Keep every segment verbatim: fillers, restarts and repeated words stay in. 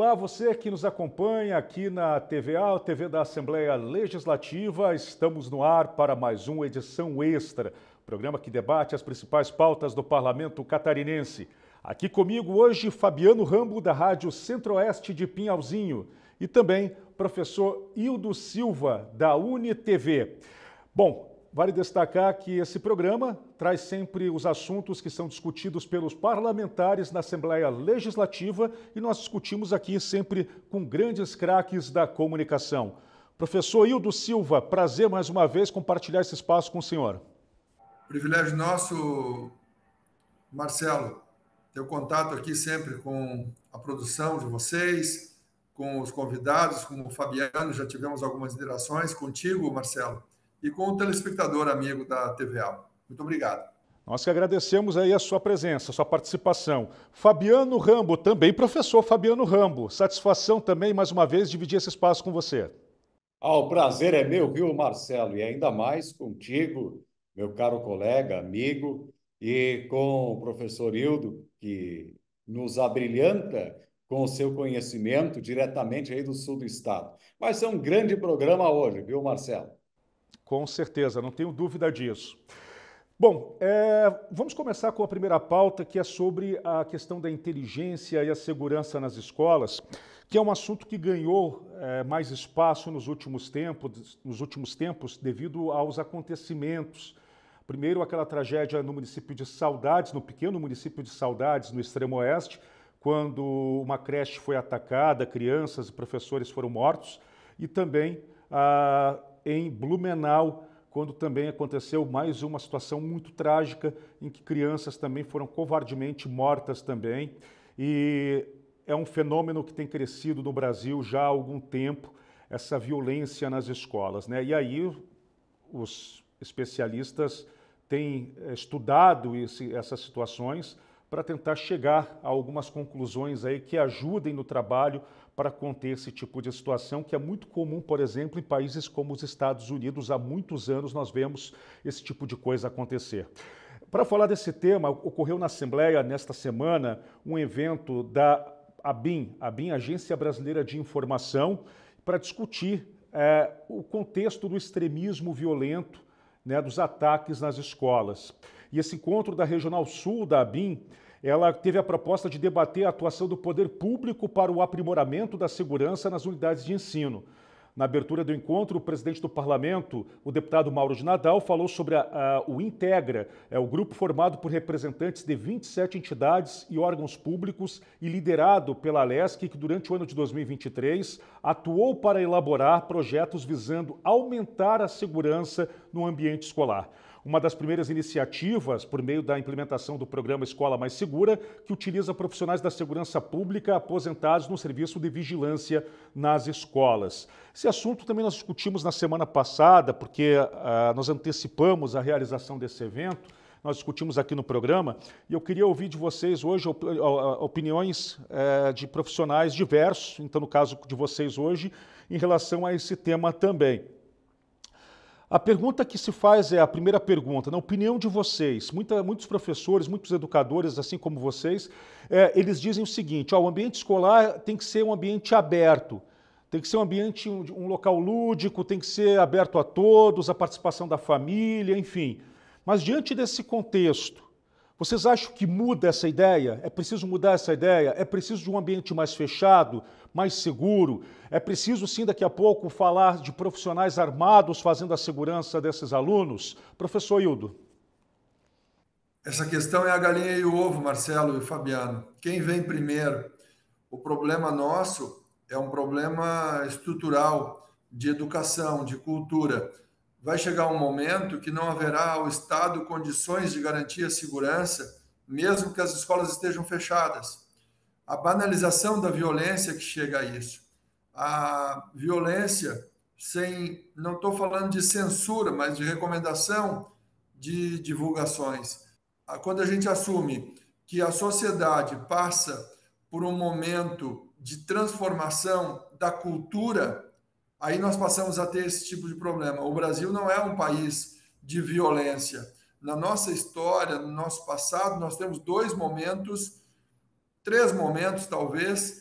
Olá, você que nos acompanha aqui na T V A, T V da Assembleia Legislativa. Estamos no ar para mais uma edição extra, programa que debate as principais pautas do Parlamento Catarinense. Aqui comigo hoje, Fabiano Rambo, da Rádio Centro-Oeste de Pinhalzinho, e também professor Hildo Silva, da UniTV. Bom, vale destacar que esse programa traz sempre os assuntos que são discutidos pelos parlamentares na Assembleia Legislativa e nós discutimos aqui sempre com grandes craques da comunicação. Professor Hildo Silva, prazer mais uma vez compartilhar esse espaço com o senhor. Privilégio nosso, Marcelo, ter o contato aqui sempre com a produção de vocês, com os convidados, como o Fabiano, já tivemos algumas interações contigo, Marcelo, e com o telespectador amigo da T V A. Muito obrigado. Nós que agradecemos aí a sua presença, a sua participação. Fabiano Rambo, também professor Fabiano Rambo. Satisfação também, mais uma vez, dividir esse espaço com você. Ah, o prazer é meu, viu, Marcelo? E ainda mais contigo, meu caro colega, amigo, e com o professor Hildo, que nos abrilhanta com o seu conhecimento diretamente aí do sul do estado. Vai ser um grande programa hoje, viu, Marcelo? Com certeza, não tenho dúvida disso. Bom, é, vamos começar com a primeira pauta, que é sobre a questão da inteligência e a segurança nas escolas, que é um assunto que ganhou é, mais espaço nos últimos tempos, nos últimos tempos devido aos acontecimentos. Primeiro, aquela tragédia no município de Saudades, no pequeno município de Saudades, no extremo oeste, quando uma creche foi atacada, crianças e professores foram mortos, e também a em Blumenau, quando também aconteceu mais uma situação muito trágica em que crianças também foram covardemente mortas também. E é um fenômeno que tem crescido no Brasil já há algum tempo, essa violência nas escolas, né? E aí os especialistas têm estudado esse, essas situações para tentar chegar a algumas conclusões aí que ajudem no trabalho para conter esse tipo de situação, que é muito comum, por exemplo, em países como os Estados Unidos. Há muitos anos nós vemos esse tipo de coisa acontecer. Para falar desse tema, ocorreu na Assembleia, nesta semana, um evento da ABIN, ABIN, Agência Brasileira de Informação, para discutir é, o contexto do extremismo violento, né, dos ataques nas escolas. E esse encontro da Regional Sul da ABIN, ela teve a proposta de debater a atuação do poder público para o aprimoramento da segurança nas unidades de ensino. Na abertura do encontro, o presidente do parlamento, o deputado Mauro de Nadal, falou sobre a, a, o Integra, é o grupo formado por representantes de vinte e sete entidades e órgãos públicos e liderado pela Alesc, que durante o ano de dois mil e vinte e três atuou para elaborar projetos visando aumentar a segurança no ambiente escolar. Uma das primeiras iniciativas, por meio da implementação do programa Escola Mais Segura, que utiliza profissionais da segurança pública aposentados no serviço de vigilância nas escolas. Esse assunto também nós discutimos na semana passada, porque uh, nós antecipamos a realização desse evento, nós discutimos aqui no programa, e eu queria ouvir de vocês hoje op opiniões uh, de profissionais diversos, então no caso de vocês hoje, em relação a esse tema também. A pergunta que se faz é a primeira pergunta, na opinião de vocês, muita, muitos professores, muitos educadores, assim como vocês, é, eles dizem o seguinte: ó, o ambiente escolar tem que ser um ambiente aberto, tem que ser um ambiente, um, um local lúdico, tem que ser aberto a todos, a participação da família, enfim. Mas diante desse contexto, vocês acham que muda essa ideia? É preciso mudar essa ideia? É preciso de um ambiente mais fechado, mais seguro? É preciso, sim, daqui a pouco, falar de profissionais armados fazendo a segurança desses alunos? Professor Hildo. Essa questão é a galinha e o ovo, Marcelo e Fabiano. Quem vem primeiro? O problema nosso é um problema estrutural de educação, de cultura. Vai chegar um momento que não haverá ao Estado condições de garantir a segurança, mesmo que as escolas estejam fechadas. A banalização da violência que chega a isso. A violência sem, não estou falando de censura, mas de recomendação de divulgações. Quando a gente assume que a sociedade passa por um momento de transformação da cultura, aí nós passamos a ter esse tipo de problema. O Brasil não é um país de violência. Na nossa história, no nosso passado, nós temos dois momentos, três momentos talvez,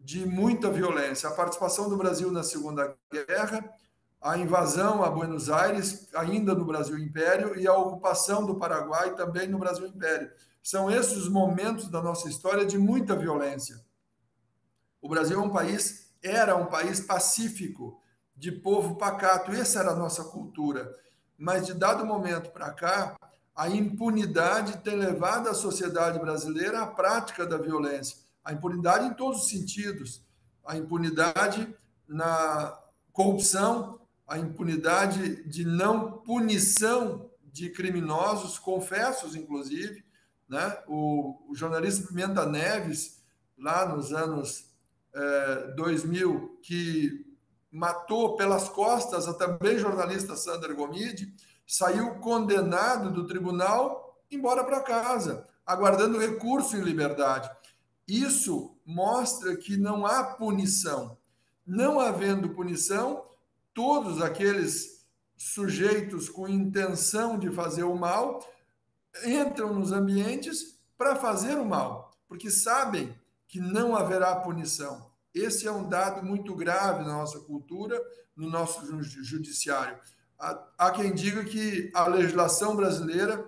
de muita violência. A participação do Brasil na Segunda Guerra, a invasão a Buenos Aires, ainda no Brasil Império, e a ocupação do Paraguai, também no Brasil Império. São esses os momentos da nossa história de muita violência. O Brasil é um país, era um país pacífico, de povo pacato, essa era a nossa cultura. Mas, de dado momento para cá, a impunidade tem levado a sociedade brasileira à prática da violência. A impunidade em todos os sentidos. A impunidade na corrupção, a impunidade de não punição de criminosos, confessos, inclusive. Né? O, o jornalista Pimenta Neves, lá nos anos eh, dois mil, que matou pelas costas a também jornalista Sandra Gomide, saiu condenado do tribunal, embora para casa, aguardando recurso em liberdade. Isso mostra que não há punição. Não havendo punição, todos aqueles sujeitos com intenção de fazer o mal entram nos ambientes para fazer o mal, porque sabem que não haverá punição. Esse é um dado muito grave na nossa cultura, no nosso judiciário. Há quem diga que a legislação brasileira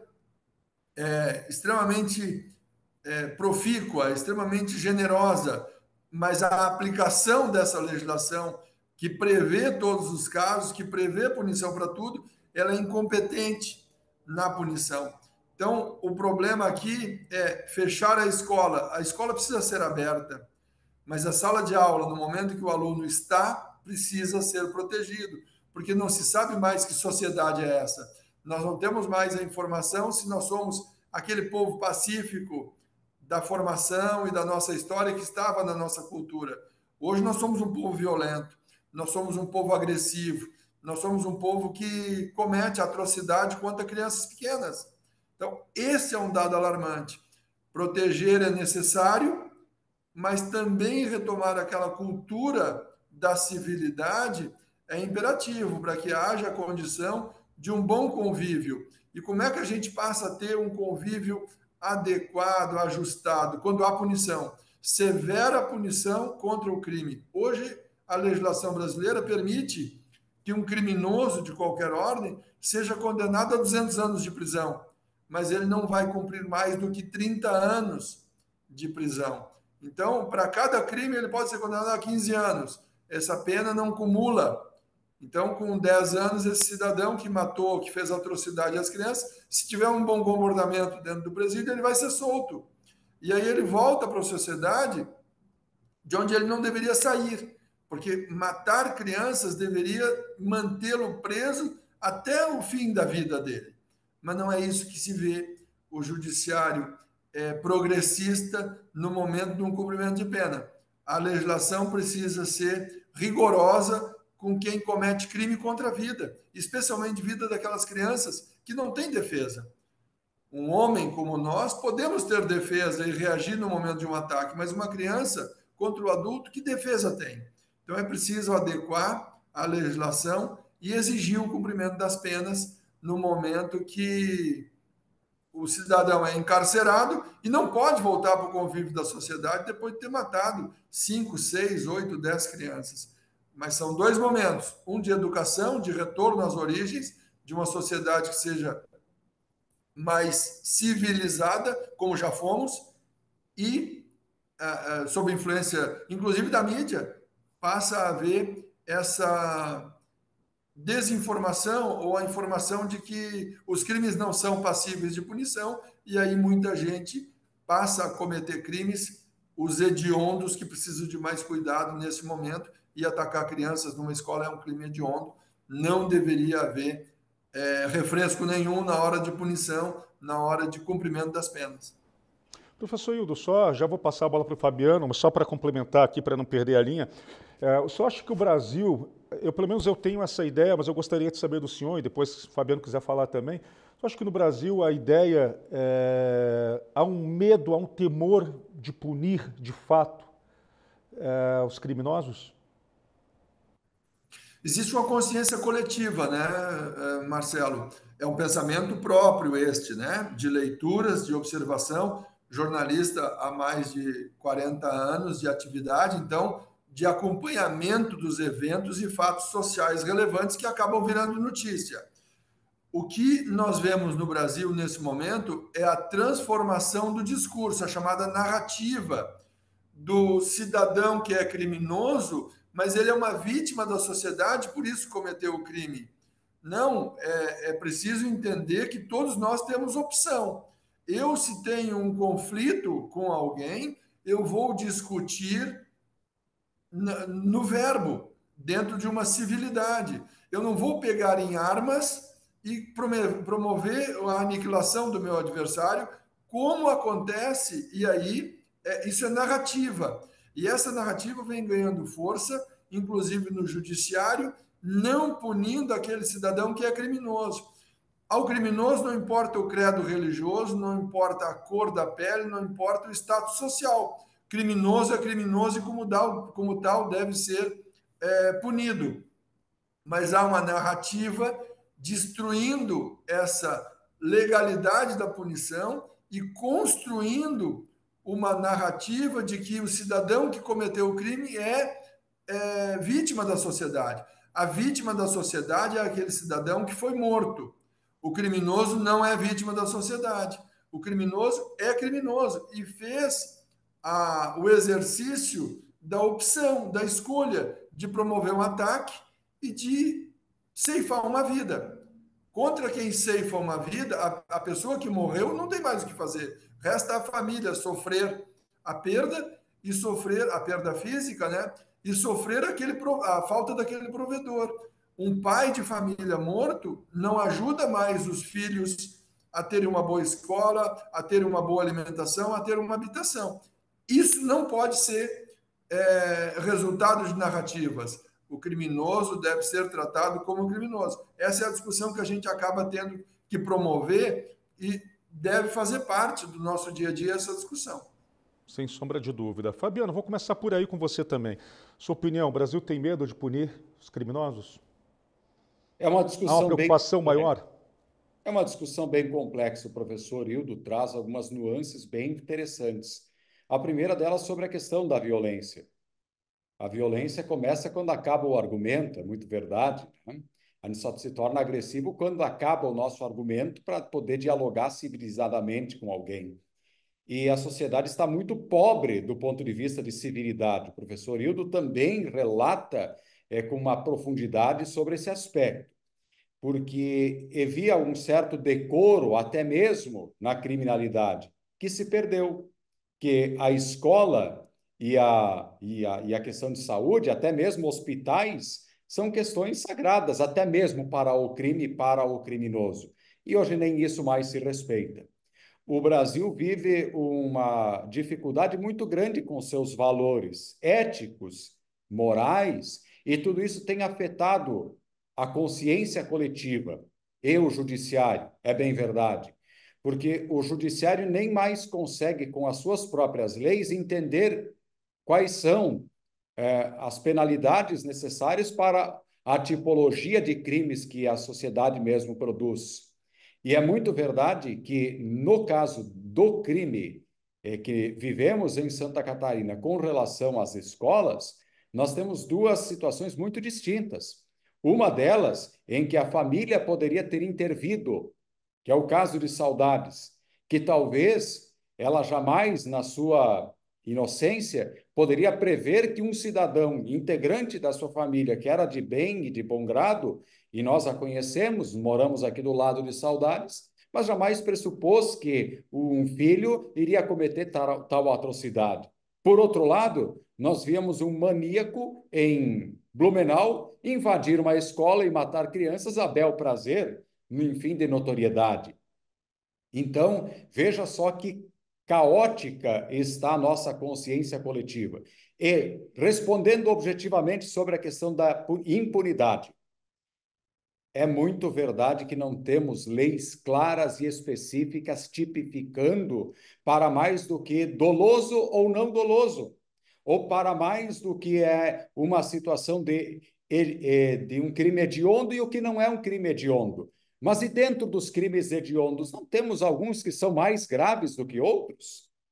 é extremamente é, profícua, extremamente generosa, mas a aplicação dessa legislação, que prevê todos os casos, que prevê punição para tudo, ela é incompetente na punição. Então, o problema aqui é fechar a escola. A escola precisa ser aberta, mas a sala de aula, no momento que o aluno está, precisa ser protegido, porque não se sabe mais que sociedade é essa. Nós não temos mais a informação se nós somos aquele povo pacífico da formação e da nossa história que estava na nossa cultura. Hoje nós somos um povo violento, nós somos um povo agressivo, nós somos um povo que comete atrocidade contra crianças pequenas. Então, esse é um dado alarmante. Proteger é necessário, mas também retomar aquela cultura da civilidade é imperativo para que haja a condição de um bom convívio. E como é que a gente passa a ter um convívio adequado, ajustado, quando há punição? Severa punição contra o crime. Hoje, a legislação brasileira permite que um criminoso de qualquer ordem seja condenado a duzentos anos de prisão, mas ele não vai cumprir mais do que trinta anos de prisão. Então, para cada crime, ele pode ser condenado a quinze anos. Essa pena não cumula. Então, com dez anos, esse cidadão que matou, que fez atrocidade às crianças, se tiver um bom comportamento dentro do presídio, ele vai ser solto. E aí ele volta para a sociedade de onde ele não deveria sair, porque matar crianças deveria mantê-lo preso até o fim da vida dele. Mas não é isso que se vê. O judiciário é progressista no momento de um cumprimento de pena. A legislação precisa ser rigorosa com quem comete crime contra a vida, especialmente a vida daquelas crianças que não têm defesa. Um homem como nós podemos ter defesa e reagir no momento de um ataque, mas uma criança contra o adulto, que defesa tem? Então é preciso adequar a legislação e exigir o cumprimento das penas no momento que o cidadão é encarcerado e não pode voltar para o convívio da sociedade depois de ter matado cinco, seis, oito, dez crianças. Mas são dois momentos, um de educação, de retorno às origens, de uma sociedade que seja mais civilizada, como já fomos, e, uh, uh, sob influência, inclusive, da mídia, passa a haver essa desinformação ou a informação de que os crimes não são passíveis de punição, e aí muita gente passa a cometer crimes, os hediondos, que precisam de mais cuidado nesse momento, e atacar crianças numa escola é um crime hediondo. Não deveria haver é, refresco nenhum na hora de punição, na hora de cumprimento das penas. Professor Hildo, só já vou passar a bola para o Fabiano, mas só para complementar aqui, para não perder a linha. É, eu só acho que o Brasil, eu pelo menos eu tenho essa ideia, mas eu gostaria de saber do senhor, e depois, se o Fabiano quiser falar também, eu acho que no Brasil a ideia, é, há um medo, há um temor de punir, de fato, é, os criminosos? Existe uma consciência coletiva, né, Marcelo? É um pensamento próprio este, né? De leituras, de observação, jornalista há mais de quarenta anos de atividade, então, de acompanhamento dos eventos e fatos sociais relevantes que acabam virando notícia. O que nós vemos no Brasil nesse momento é a transformação do discurso, a chamada narrativa do cidadão que é criminoso, mas ele é uma vítima da sociedade, por isso cometeu o crime. Não, é, é preciso entender que todos nós temos opção. Eu, se tenho um conflito com alguém, eu vou discutir no verbo, dentro de uma civilidade. Eu não vou pegar em armas e promover a aniquilação do meu adversário, como acontece, e aí é, isso é narrativa. E essa narrativa vem ganhando força, inclusive no judiciário, não punindo aquele cidadão que é criminoso. Ao criminoso não importa o credo religioso, não importa a cor da pele, não importa o status social. Criminoso é criminoso e, como tal, como tal deve ser é, punido. Mas há uma narrativa destruindo essa legalidade da punição e construindo uma narrativa de que o cidadão que cometeu o crime é, é vítima da sociedade. A vítima da sociedade é aquele cidadão que foi morto. O criminoso não é vítima da sociedade. O criminoso é criminoso e fez a, o exercício da opção, da escolha de promover um ataque e de ceifar uma vida. Contra quem ceifa uma vida, a, a pessoa que morreu não tem mais o que fazer. Resta a família sofrer a perda e sofrer a perda física, né? E sofrer aquele, a falta daquele provedor. Um pai de família morto não ajuda mais os filhos a terem uma boa escola, a terem uma boa alimentação, a ter uma habitação. Isso não pode ser é, resultado de narrativas. O criminoso deve ser tratado como criminoso. Essa é a discussão que a gente acaba tendo que promover e deve fazer parte do nosso dia a dia essa discussão. Sem sombra de dúvida. Fabiano, vou começar por aí com você também. Sua opinião, o Brasil tem medo de punir os criminosos? É uma discussão Há uma preocupação bem... maior? É uma discussão bem complexa. O professor Hildo traz algumas nuances bem interessantes. A primeira delas sobre a questão da violência. A violência começa quando acaba o argumento, é muito verdade, né? A gente só se torna agressivo quando acaba o nosso argumento para poder dialogar civilizadamente com alguém. E a sociedade está muito pobre do ponto de vista de civilidade. O professor Hildo também relata é, com uma profundidade sobre esse aspecto, porque havia um certo decoro, até mesmo na criminalidade, que se perdeu, que a escola e a, e a, e a questão de saúde, até mesmo hospitais, são questões sagradas, até mesmo para o crime e para o criminoso. E hoje nem isso mais se respeita. O Brasil vive uma dificuldade muito grande com seus valores éticos, morais, e tudo isso tem afetado a consciência coletiva e o judiciário, é bem verdade, porque o judiciário nem mais consegue, com as suas próprias leis, entender quais são eh, as penalidades necessárias para a tipologia de crimes que a sociedade mesmo produz. E é muito verdade que, no caso do crime eh, que vivemos em Santa Catarina com relação às escolas, nós temos duas situações muito distintas. Uma delas em que a família poderia ter intervido, que é o caso de Saudades, que talvez ela jamais, na sua inocência, poderia prever que um cidadão integrante da sua família, que era de bem e de bom grado, e nós a conhecemos, moramos aqui do lado de Saudades, mas jamais pressupôs que um filho iria cometer tal, tal atrocidade. Por outro lado, nós víamos um maníaco em Blumenau invadir uma escola e matar crianças a bel prazer, no fim de notoriedade. Então, veja só que caótica está a nossa consciência coletiva. E, respondendo objetivamente sobre a questão da impunidade, é muito verdade que não temos leis claras e específicas tipificando para mais do que doloso ou não doloso, ou para mais do que é uma situação de, de um crime hediondo e o que não é um crime hediondo. Mas e dentro dos crimes hediondos, não temos alguns que são mais graves do que outros?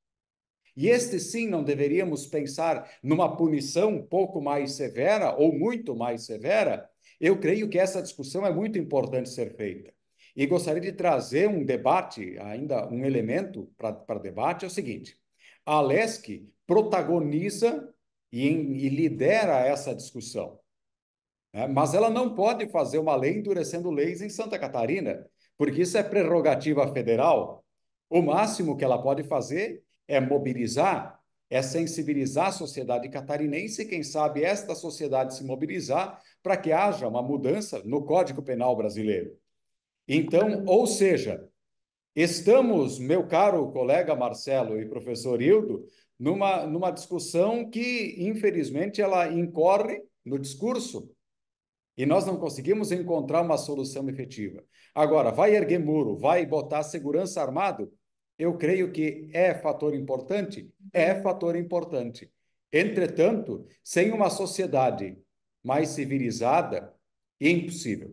E este sim, não deveríamos pensar numa punição um pouco mais severa ou muito mais severa? Eu creio que essa discussão é muito importante ser feita. E gostaria de trazer um debate, ainda um elemento para debate, é o seguinte: a Alesc protagoniza e, e lidera essa discussão, né? Mas ela não pode fazer uma lei endurecendo leis em Santa Catarina, porque isso é prerrogativa federal. O máximo que ela pode fazer é mobilizar, é sensibilizar a sociedade catarinense e, quem sabe, esta sociedade se mobilizar para que haja uma mudança no Código Penal brasileiro. Então, ou seja, estamos, meu caro colega Marcelo e professor Hildo, numa, numa discussão que, infelizmente, ela incorre no discurso e nós não conseguimos encontrar uma solução efetiva. Agora, vai erguer muro, vai botar segurança armado? Eu creio que é fator importante? É fator importante. Entretanto, sem uma sociedade mais civilizada, é impossível.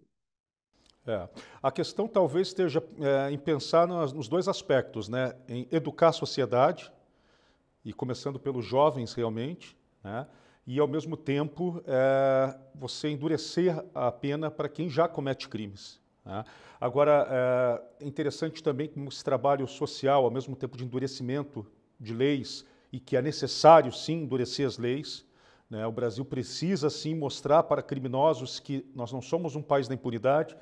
É. A questão talvez esteja é, em pensar nos, nos dois aspectos, né? Em educar a sociedade, e começando pelos jovens realmente, né? E ao mesmo tempo é, você endurecer a pena para quem já comete crimes, né? Agora, é interessante também como esse trabalho social, ao mesmo tempo de endurecimento de leis, e que é necessário sim endurecer as leis, né? O Brasil precisa sim mostrar para criminosos que nós não somos um país da impunidade.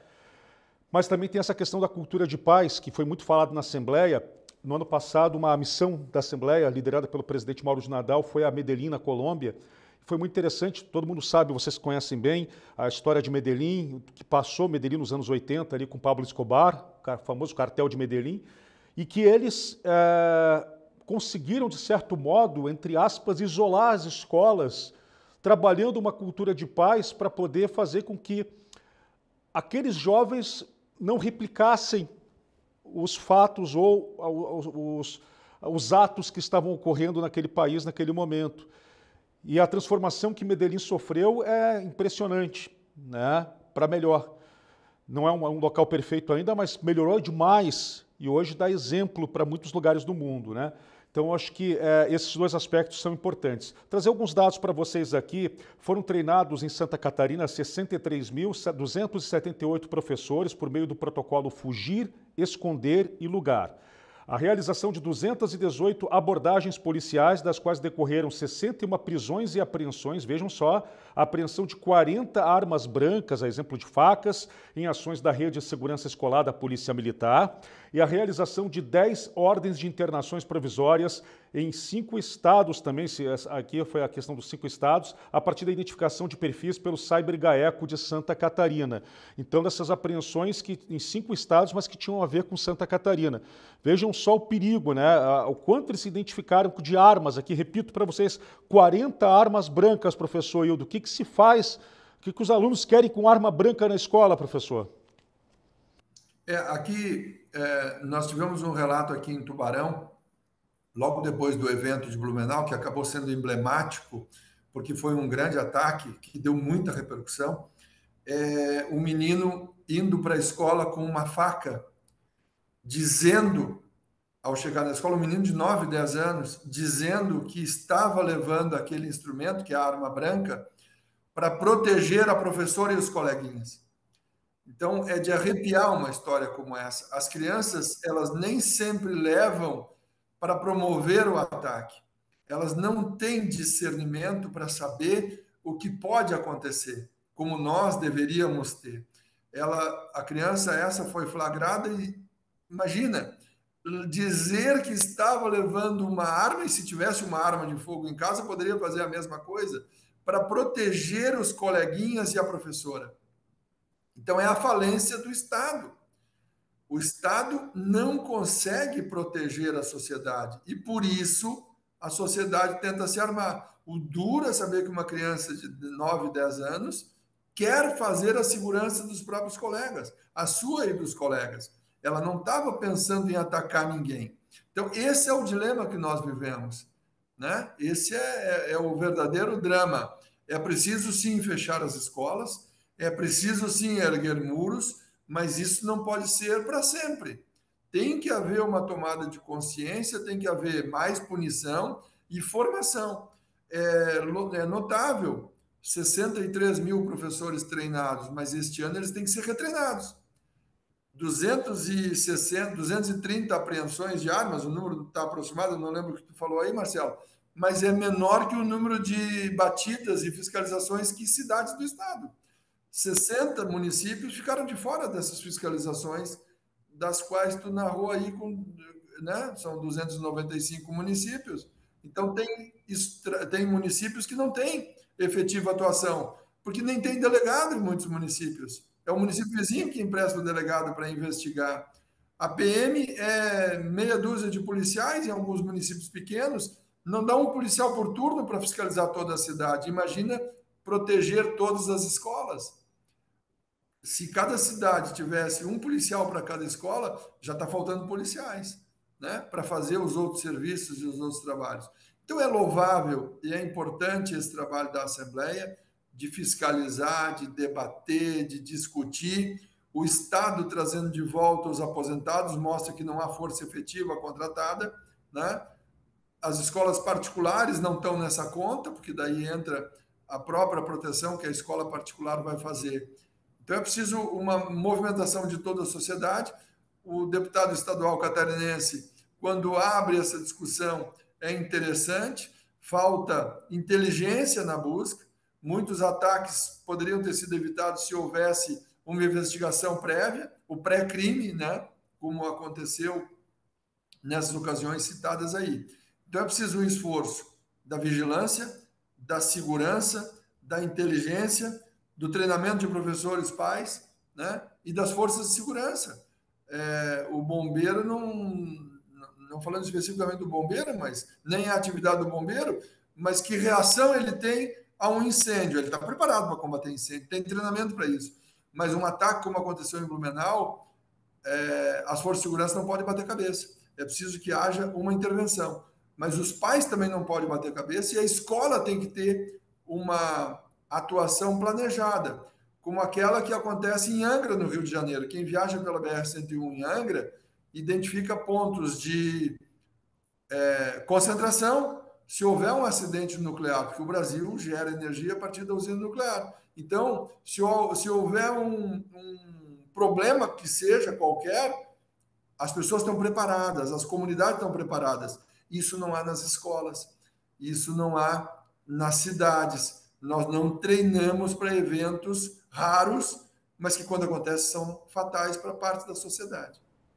Mas também tem essa questão da cultura de paz, que foi muito falado na Assembleia. No ano passado, uma missão da Assembleia, liderada pelo presidente Mauro de Nadal, foi a Medellín, na Colômbia. Foi muito interessante, todo mundo sabe, vocês conhecem bem, a história de Medellín, que passou Medellín nos anos oitenta, ali com Pablo Escobar, o famoso cartel de Medellín, e que eles é, conseguiram, de certo modo, entre aspas, isolar as escolas, trabalhando uma cultura de paz para poder fazer com que aqueles jovens não replicassem os fatos ou os, os atos que estavam ocorrendo naquele país, naquele momento. E a transformação que Medellín sofreu é impressionante, né? Para melhor. Não é um, um local perfeito ainda, mas melhorou demais e hoje dá exemplo para muitos lugares do mundo, né? Então, eu acho que é, esses dois aspectos são importantes. Trazer alguns dados para vocês aqui. Foram treinados em Santa Catarina sessenta e três mil duzentos e setenta e oito professores por meio do protocolo Fugir, Esconder e Lugar. A realização de duzentas e dezoito abordagens policiais, das quais decorreram sessenta e uma prisões e apreensões, vejam só, a apreensão de quarenta armas brancas, a exemplo de facas, em ações da Rede de Segurança Escolar da Polícia Militar, e a realização de dez ordens de internações provisórias em cinco estados também, aqui foi a questão dos cinco estados, a partir da identificação de perfis pelo CyberGaeco de Santa Catarina. Então, dessas apreensões que, em cinco estados, mas que tinham a ver com Santa Catarina. Vejam só o perigo, né? O quanto eles se identificaram de armas aqui. Repito para vocês, quarenta armas brancas, professor Hildo. O que, que se faz? O que, que os alunos querem com arma branca na escola, professor? É, aqui, é, nós tivemos um relato aqui em Tubarão, logo depois do evento de Blumenau, que acabou sendo emblemático, porque foi um grande ataque que deu muita repercussão. É, um menino indo para a escola com uma faca, dizendo, ao chegar na escola, um menino de nove, dez anos, dizendo que estava levando aquele instrumento, que é a arma branca, para proteger a professora e os coleguinhas. Então, é de arrepiar uma história como essa. As crianças, elas nem sempre levam para promover o ataque. Elas não têm discernimento para saber o que pode acontecer, como nós deveríamos ter. Ela, a criança essa foi flagrada e, imagina, dizer que estava levando uma arma, e se tivesse uma arma de fogo em casa, poderia fazer a mesma coisa, para proteger os coleguinhas e a professora. Então, é a falência do Estado. O Estado não consegue proteger a sociedade e, por isso, a sociedade tenta se armar. O duro é saber que uma criança de nove, dez anos quer fazer a segurança dos próprios colegas, a sua e dos colegas. Ela não estava pensando em atacar ninguém. Então, esse é o dilema que nós vivemos, né? Esse é, é, é o verdadeiro drama. É preciso, sim, fechar as escolas, é preciso, sim, erguer muros, mas isso não pode ser para sempre. Tem que haver uma tomada de consciência, tem que haver mais punição e formação. É, é notável, sessenta e três mil professores treinados, mas este ano eles têm que ser retreinados. duzentos e sessenta, duzentas e trinta apreensões de armas, o número está aproximado, eu não lembro o que tu falou aí, Marcelo, mas é menor que o número de batidas e fiscalizações que cidades do estado. sessenta municípios ficaram de fora dessas fiscalizações, das quais tu narrou aí, com, né? São duzentos e noventa e cinco municípios. Então, tem, tem municípios que não têm efetiva atuação, porque nem tem delegado em muitos municípios. É o município vizinho que empresta o delegado para investigar. A P M é meia dúzia de policiais em alguns municípios pequenos, não dá um policial por turno para fiscalizar toda a cidade. Imagina proteger todas as escolas. Se cada cidade tivesse um policial para cada escola, já está faltando policiais, né, para fazer os outros serviços e os outros trabalhos. Então é louvável e é importante esse trabalho da Assembleia de fiscalizar, de debater, de discutir. O Estado trazendo de volta os aposentados mostra que não há força efetiva contratada, né? As escolas particulares não estão nessa conta, porque daí entra a própria proteção que a escola particular vai fazer. Então é preciso uma movimentação de toda a sociedade. O deputado estadual catarinense, quando abre essa discussão, é interessante. Falta inteligência na busca. Muitos ataques poderiam ter sido evitados se houvesse uma investigação prévia, o pré-crime, né? Como aconteceu nessas ocasiões citadas aí. Então é preciso um esforço da vigilância, da segurança, da inteligência, do treinamento de professores, pais, né? E das forças de segurança. É, o bombeiro, não, não falando especificamente do bombeiro, mas nem a atividade do bombeiro, mas que reação ele tem a um incêndio. Ele está preparado para combater incêndio, tem treinamento para isso. Mas um ataque como aconteceu em Blumenau, é, as forças de segurança não podem bater cabeça. É preciso que haja uma intervenção. Mas os pais também não podem bater cabeça e a escola tem que ter uma atuação planejada, como aquela que acontece em Angra, no Rio de Janeiro. Quem viaja pela B R cento e um em Angra identifica pontos de é, concentração se houver um acidente nuclear, porque o Brasil gera energia a partir da usina nuclear. Então, se, se houver um, um problema que seja qualquer, as pessoas estão preparadas, as comunidades estão preparadas. Isso não há nas escolas, isso não há nas cidades. Nós não treinamos para eventos raros, mas que quando acontecem são fatais para parte da sociedade.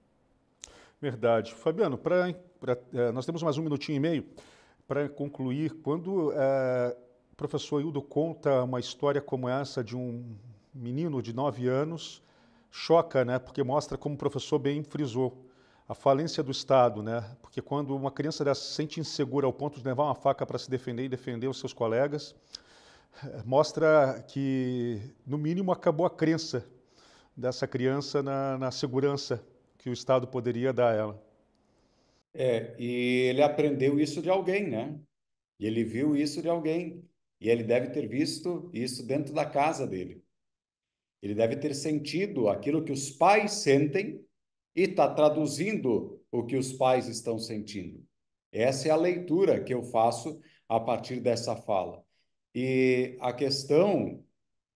Verdade. Fabiano, pra, pra, eh, nós temos mais um minutinho e meio para concluir. Quando eh, o professor Hildo conta uma história como essa de um menino de nove anos, choca, né? Porque mostra, como o professor bem frisou, a falência do Estado, né? Porque quando uma criança dessa se sente insegura ao ponto de levar uma faca para se defender e defender os seus colegas, mostra que, no mínimo, acabou a crença dessa criança na, na segurança que o Estado poderia dar a ela. É, e ele aprendeu isso de alguém, né? E ele viu isso de alguém. E ele deve ter visto isso dentro da casa dele. Ele deve ter sentido aquilo que os pais sentem e está traduzindo o que os pais estão sentindo. Essa é a leitura que eu faço a partir dessa fala. E a questão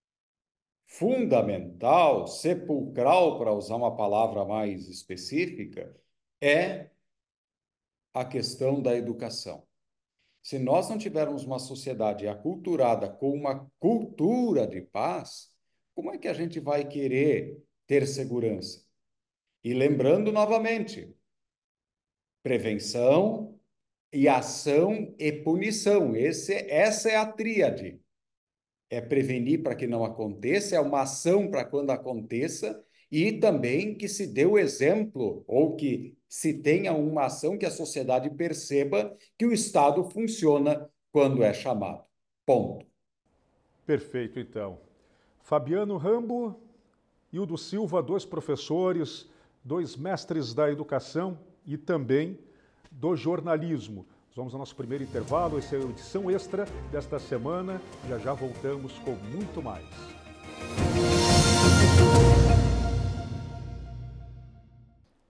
fundamental, sepulcral, para usar uma palavra mais específica, é a questão da educação. Se nós não tivermos uma sociedade aculturada com uma cultura de paz, como é que a gente vai querer ter segurança? E lembrando novamente, prevenção e ação e punição. Esse, essa é a tríade. É prevenir para que não aconteça, é uma ação para quando aconteça, e também que se dê o exemplo, ou que se tenha uma ação que a sociedade perceba que o Estado funciona quando é chamado. Ponto. Perfeito, então. Fabiano Rambo, Hildo Silva, dois professores, dois mestres da educação e também do jornalismo. Vamos ao nosso primeiro intervalo, essa é a edição extra desta semana. Já já voltamos com muito mais.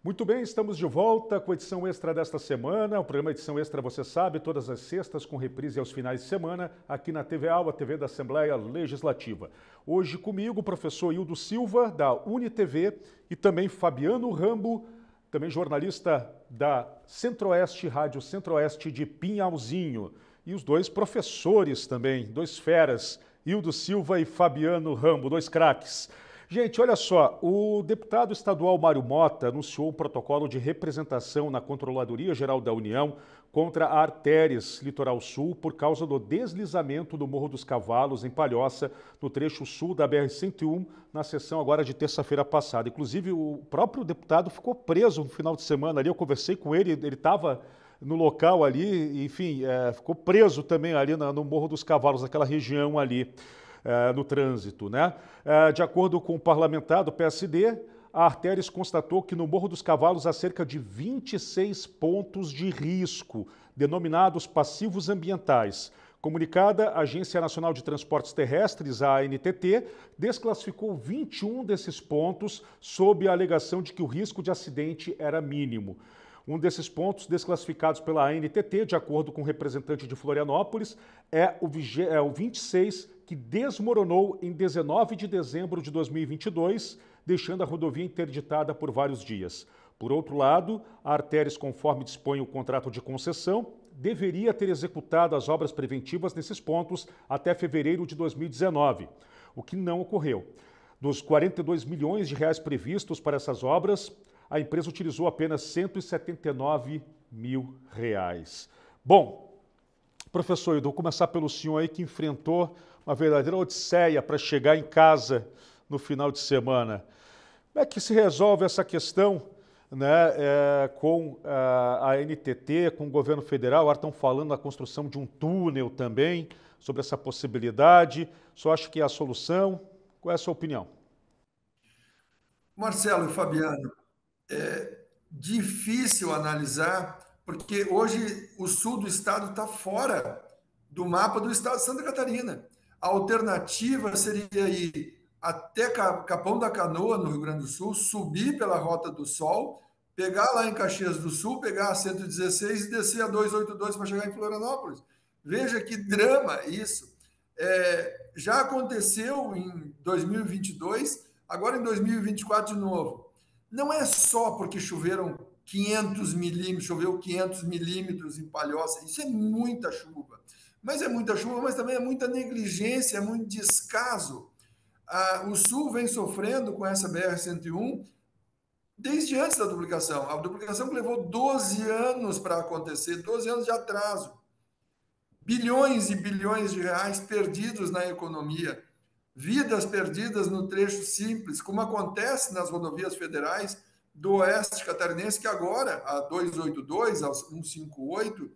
Muito bem, estamos de volta com a edição extra desta semana. O programa Edição Extra, você sabe, todas as sextas com reprise aos finais de semana, aqui na T V A U, a T V da Assembleia Legislativa. Hoje comigo o professor Hildo Silva, da UniTV, e também Fabiano Rambo, também jornalista da Centro-Oeste, Rádio Centro-Oeste de Pinhalzinho. E os dois professores também, dois feras, Hildo Silva e Fabiano Rambo, dois craques. Gente, olha só, o deputado estadual Mário Mota anunciou um protocolo de representação na Controladoria Geral da União contra a Artéries Litoral Sul por causa do deslizamento do Morro dos Cavalos, em Palhoça, no trecho sul da B R cento e um, na sessão agora de terça-feira passada. Inclusive, o próprio deputado ficou preso no final de semana ali, eu conversei com ele, ele estava no local ali, enfim, é, ficou preso também ali na, no Morro dos Cavalos, naquela região ali. Uh, no trânsito, né? Uh, de acordo com o parlamentar do P S D, a Artéries constatou que no Morro dos Cavalos há cerca de vinte e seis pontos de risco, denominados passivos ambientais. Comunicada, a Agência Nacional de Transportes Terrestres, a A N T T, desclassificou vinte e um desses pontos sob a alegação de que o risco de acidente era mínimo. Um desses pontos desclassificados pela A N T T, de acordo com o representante de Florianópolis, é o, é o vinte e seis, que desmoronou em dezenove de dezembro de dois mil e vinte e dois, deixando a rodovia interditada por vários dias. Por outro lado, a Artéries, conforme dispõe o contrato de concessão, deveria ter executado as obras preventivas nesses pontos até fevereiro de dois mil e dezenove, o que não ocorreu. Dos quarenta e dois milhões de reais previstos para essas obras, a empresa utilizou apenas cento e setenta e nove mil reais. Bom, professor, eu vou começar pelo senhor aí que enfrentou uma verdadeira odisseia para chegar em casa no final de semana. Como é que se resolve essa questão, né, é, com a, a N T T, com o governo federal? Agora estão falando da construção de um túnel também, sobre essa possibilidade. Só acho que é a solução. Qual é a sua opinião? Marcelo e Fabiano, é difícil analisar, porque hoje o sul do estado está fora do mapa do estado de Santa Catarina. A alternativa seria ir até Capão da Canoa, no Rio Grande do Sul, subir pela Rota do Sol, pegar lá em Caxias do Sul, pegar a cento e dezesseis e descer a duzentos e oitenta e dois para chegar em Florianópolis. Veja que drama isso. É, já aconteceu em dois mil e vinte e dois, agora em dois mil e vinte e quatro de novo. Não é só porque choveram quinhentos milímetros, choveu quinhentos milímetros em Palhoça, isso é muita chuva. Mas é muita chuva, mas também é muita negligência, é muito descaso. Ah, o Sul vem sofrendo com essa B R cento e um desde antes da duplicação. A duplicação levou doze anos para acontecer, doze anos de atraso. Bilhões e bilhões de reais perdidos na economia, vidas perdidas no trecho simples, como acontece nas rodovias federais do Oeste Catarinense, que agora, a duzentos e oitenta e dois, a cento e cinquenta e oito,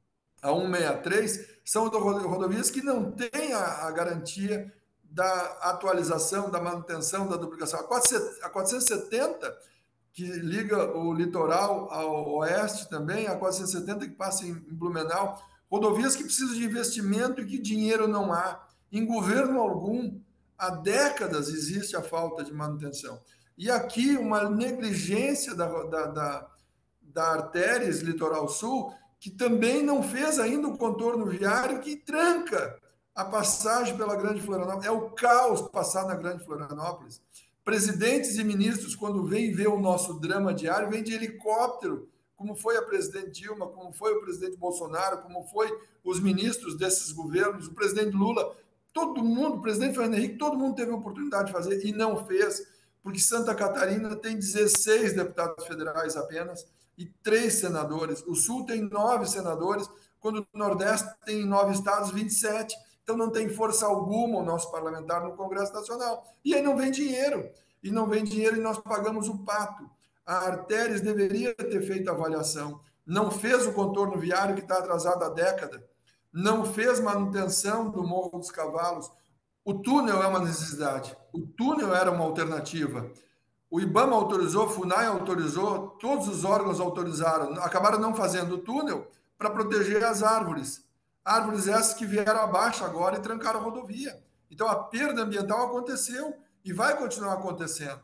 a cento e sessenta e três, são rodovias que não têm a, a garantia da atualização, da manutenção, da duplicação. A quatrocentos e setenta, que liga o litoral ao oeste também, a quatrocentos e setenta que passa em Blumenau, rodovias que precisam de investimento e que dinheiro não há. Em governo algum, há décadas existe a falta de manutenção. E aqui uma negligência da, da, da, da Artéries Litoral Sul, que também não fez ainda o contorno viário que tranca a passagem pela Grande Florianópolis. É o caos passar na Grande Florianópolis. Presidentes e ministros, quando vêm ver o nosso drama diário, vêm de helicóptero, como foi a presidente Dilma, como foi o presidente Bolsonaro, como foi os ministros desses governos, o presidente Lula, todo mundo, o presidente Fernando Henrique, todo mundo teve a oportunidade de fazer e não fez, porque Santa Catarina tem dezesseis deputados federais apenas, e três senadores. O Sul tem nove senadores, quando o Nordeste tem nove estados, vinte e sete. Então não tem força alguma o nosso parlamentar no Congresso Nacional. E aí não vem dinheiro. E não vem dinheiro e nós pagamos o pato. A Artéries deveria ter feito a avaliação. Não fez o contorno viário que está atrasado há década. Não fez manutenção do Morro dos Cavalos. O túnel é uma necessidade. O túnel era uma alternativa. O IBAMA autorizou, a FUNAI autorizou, todos os órgãos autorizaram, acabaram não fazendo o túnel para proteger as árvores. Árvores essas que vieram abaixo agora e trancaram a rodovia. Então a perda ambiental aconteceu e vai continuar acontecendo.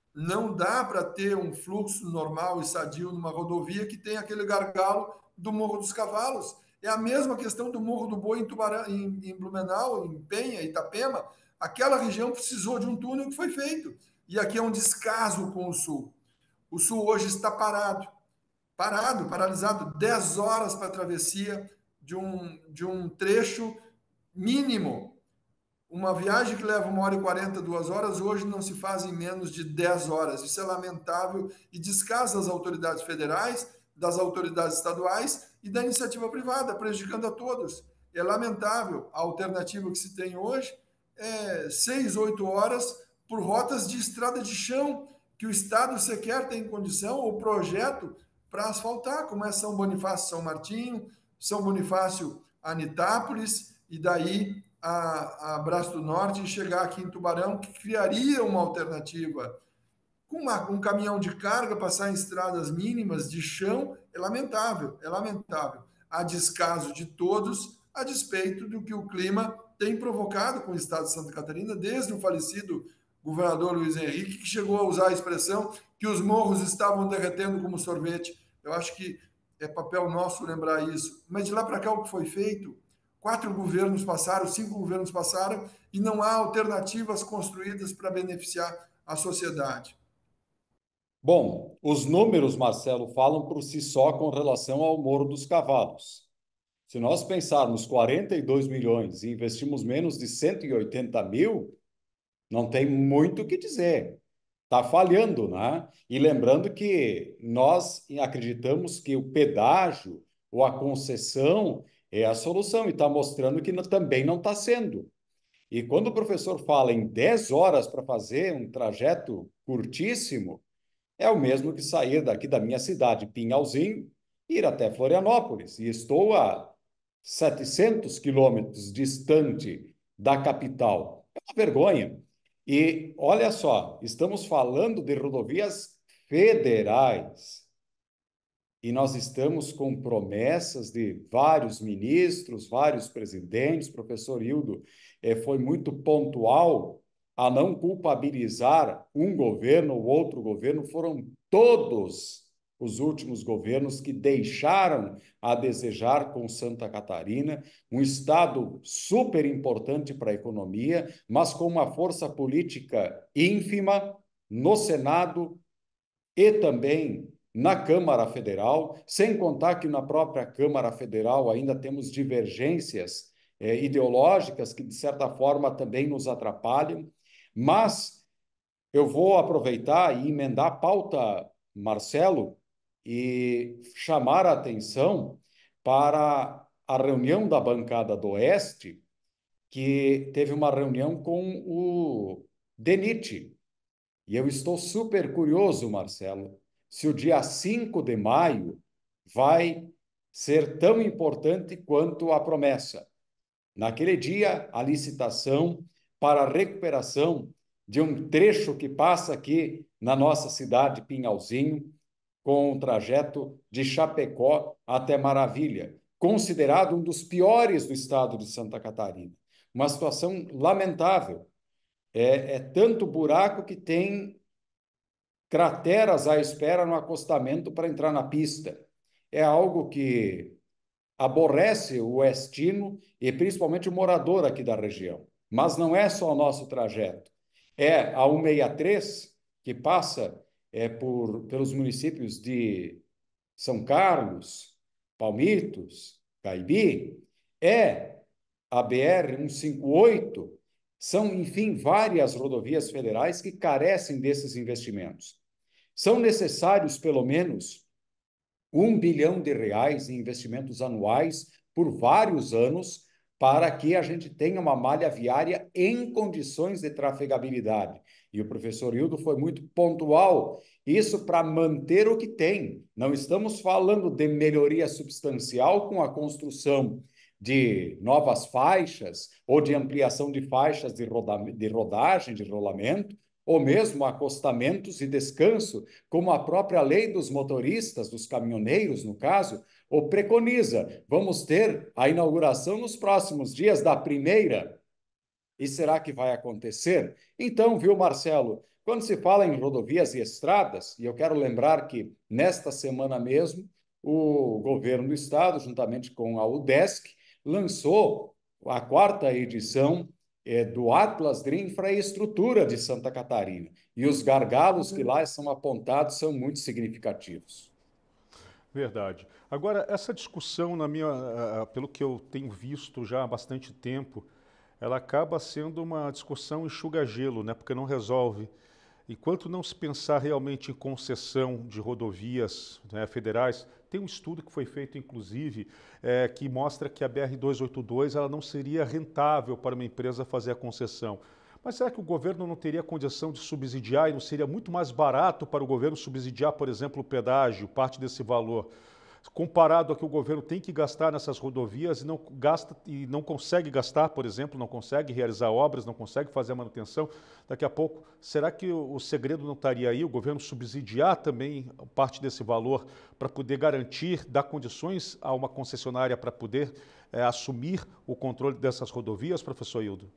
Não dá para ter um fluxo normal e sadio numa rodovia que tem aquele gargalo do Morro dos Cavalos. É a mesma questão do Morro do Boi em, Tubarão, em, em Blumenau, em Penha, Itapema. Aquela região precisou de um túnel que foi feito. E aqui é um descaso com o Sul. O Sul hoje está parado, parado, paralisado, dez horas para a travessia de um, de um trecho mínimo. Uma viagem que leva uma hora e quarenta, duas horas, hoje não se faz em menos de dez horas. Isso é lamentável e descasa das autoridades federais, das autoridades estaduais e da iniciativa privada, prejudicando a todos. É lamentável. A alternativa que se tem hoje é seis, oito horas por rotas de estrada de chão, que o Estado sequer tem condição ou projeto para asfaltar, como é São Bonifácio, São Martinho, São Bonifácio, Anitápolis, e daí a, a Braço do Norte e chegar aqui em Tubarão, que criaria uma alternativa. Com uma, um caminhão de carga passar em estradas mínimas de chão é lamentável, é lamentável. A descaso de todos, a despeito do que o clima tem provocado com o estado de Santa Catarina, desde o falecido governador Luiz Henrique, que chegou a usar a expressão que os morros estavam derretendo como sorvete. Eu acho que é papel nosso lembrar isso. Mas de lá para cá, o que foi feito? Quatro governos passaram, cinco governos passaram, e não há alternativas construídas para beneficiar a sociedade. Bom, os números, Marcelo, falam por si só com relação ao Morro dos Cavalos. Se nós pensarmos quarenta e dois milhões e investimos menos de cento e oitenta mil, não tem muito o que dizer. Está falhando, né? E lembrando que nós acreditamos que o pedágio ou a concessão é a solução e está mostrando que também não está sendo. E quando o professor fala em dez horas para fazer um trajeto curtíssimo, é o mesmo que sair daqui da minha cidade, Pinhalzinho, ir até Florianópolis. E estou a setecentos quilômetros distante da capital. É uma vergonha. E olha só, estamos falando de rodovias federais. E nós estamos com promessas de vários ministros, vários presidentes. O professor Hildo eh, foi muito pontual a não culpabilizar um governo ou outro governo. Foram todos os últimos governos que deixaram a desejar com Santa Catarina, um estado super importante para a economia, mas com uma força política ínfima no Senado e também na Câmara Federal, sem contar que na própria Câmara Federal ainda temos divergências eh, ideológicas que, de certa forma, também nos atrapalham. Mas eu vou aproveitar e emendar a pauta, Marcelo, e chamar a atenção para a reunião da bancada do Oeste, que teve uma reunião com o DENIT. E eu estou super curioso, Marcelo, se o dia cinco de maio vai ser tão importante quanto a promessa. Naquele dia, a licitação para a recuperação de um trecho que passa aqui na nossa cidade, Pinhalzinho, com o trajeto de Chapecó até Maravilha, considerado um dos piores do estado de Santa Catarina. Uma situação lamentável. É, é tanto buraco que tem crateras à espera no acostamento para entrar na pista. É algo que aborrece o oestino e principalmente o morador aqui da região. Mas não é só o nosso trajeto. É a cento e sessenta e três, que passa é, por, pelos municípios de São Carlos, Palmitos, Caibi. É a B R cento e cinquenta e oito. São, enfim, várias rodovias federais que carecem desses investimentos. São necessários, pelo menos, um bilhão de reais em investimentos anuais por vários anos para que a gente tenha uma malha viária em condições de trafegabilidade. E o professor Hildo foi muito pontual, isso para manter o que tem. Não estamos falando de melhoria substancial com a construção de novas faixas ou de ampliação de faixas de, roda de rodagem, de rolamento, ou mesmo acostamentos e descanso, como a própria lei dos motoristas, dos caminhoneiros, no caso, o preconiza. Vamos ter a inauguração nos próximos dias da primeira. E será que vai acontecer? Então, viu, Marcelo, Quando se fala em rodovias e estradas, e eu quero lembrar que nesta semana mesmo, o governo do estado, juntamente com a UDESC, lançou a quarta edição é, do Atlas de Infraestrutura de Santa Catarina. E os gargalos que lá são apontados são muito significativos. Verdade. Agora, essa discussão, na minha, ah, pelo que eu tenho visto já há bastante tempo, ela acaba sendo uma discussão enxuga-gelo, né? Porque não resolve. Enquanto não se pensar realmente em concessão de rodovias, né, federais, tem um estudo que foi feito, inclusive, é, que mostra que a B R duzentos e oitenta e dois ela não seria rentável para uma empresa fazer a concessão. Mas será que o governo não teria condição de subsidiar e não seria muito mais barato para o governo subsidiar, por exemplo, o pedágio, parte desse valor? Comparado a que o governo tem que gastar nessas rodovias e não gasta e não consegue gastar, por exemplo, não consegue realizar obras, não consegue fazer a manutenção, daqui a pouco, será que o, o segredo não estaria aí, o governo subsidiar também parte desse valor para poder garantir, dar condições a uma concessionária para poder é, assumir o controle dessas rodovias, professor Hildo?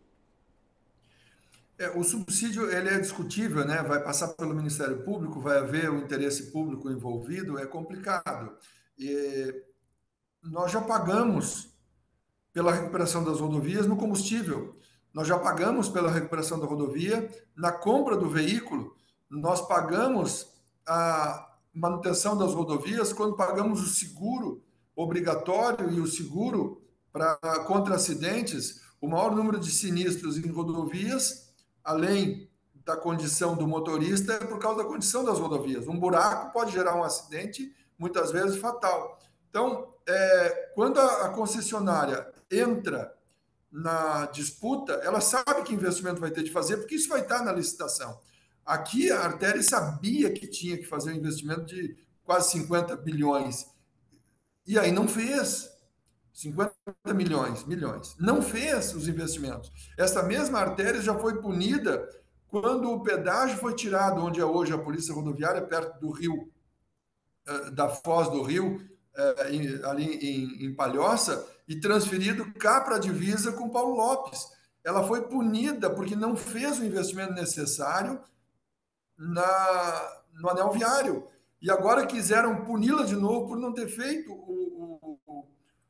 É, o subsídio ele é discutível, né? Vai passar pelo Ministério Público, vai haver o interesse público envolvido, é complicado. E nós já pagamos pela recuperação das rodovias no combustível, nós já pagamos pela recuperação da rodovia na compra do veículo, nós pagamos a manutenção das rodovias quando pagamos o seguro obrigatório e o seguro para contra acidentes, o maior número de sinistros em rodovias, além da condição do motorista, é por causa da condição das rodovias. Um buraco pode gerar um acidente, muitas vezes fatal. Então, é, quando a, a concessionária entra na disputa, ela sabe que investimento vai ter de fazer, porque isso vai estar na licitação. Aqui, a Artéria sabia que tinha que fazer um investimento de quase cinquenta bilhões, e aí não fez. cinquenta milhões, milhões. Não fez os investimentos. Essa mesma artéria já foi punida quando o pedágio foi tirado, onde é hoje a Polícia Rodoviária, perto do rio, da Foz do Rio, ali em Palhoça, e transferido cá para a divisa com Paulo Lopes. Ela foi punida porque não fez o investimento necessário na, no anel viário. E agora quiseram puni-la de novo por não ter feito o, o,